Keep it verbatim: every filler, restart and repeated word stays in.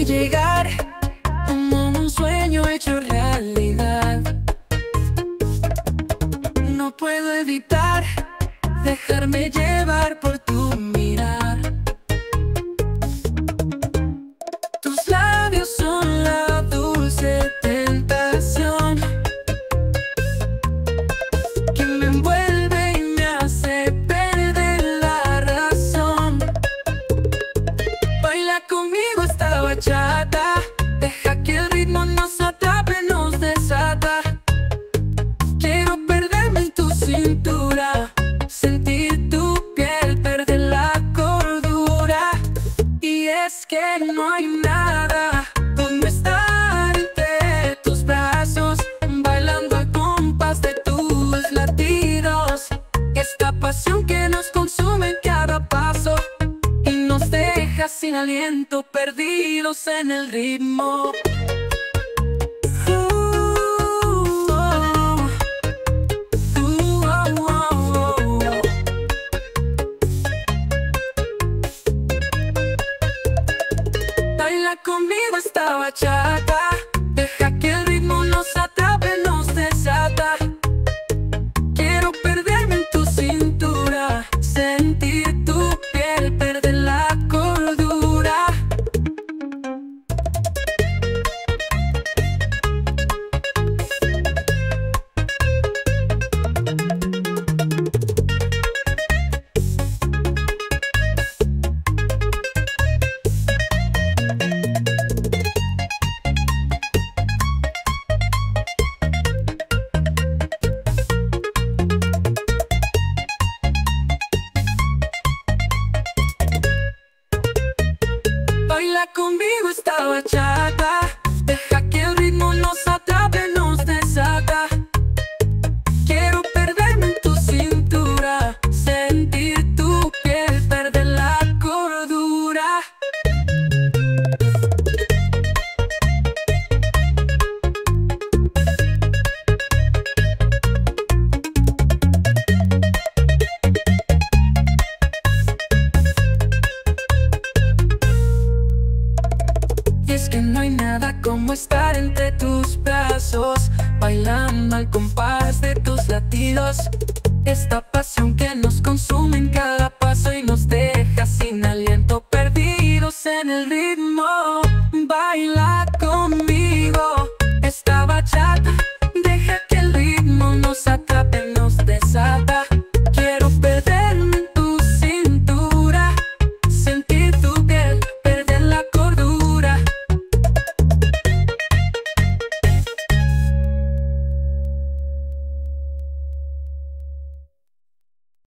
llegar, como un sueño hecho realidad. No puedo evitar dejarme llevar por tu mirar. Tus labios son la dulce tentación que me envuelve y me hace perder la razón. Baila conmigo esta bachata, deja que el ritmo nos atrape, nos desata. Quiero perderme en tu cintura, sentir tu piel, perder la cordura. Y es que no hay nada como estar entre tus brazos, bailando al compás de tus latidos. Esta pasión que nos consume en cada paso y nos deja sin aliento, perdidos en el ritmo. Baila conmigo esta bachata, deja que el ritmo nos atrape, nos desata. Quiero perderme en tu cintura, sentir tu piel, perder la cordura. Baila conmigo esta bachata, deja que el ritmo nos atrape, nos desata. Quiero perderme en tu cintura, sentir tu piel, perder la cordura. Y es que no hay nada como estar entre tus brazos, bailando al compás de tus latidos. Esta pasión que nos consume en cada paso y nos deja sin aliento, perdidos en el ritmo. Baila conmigo esta bachata.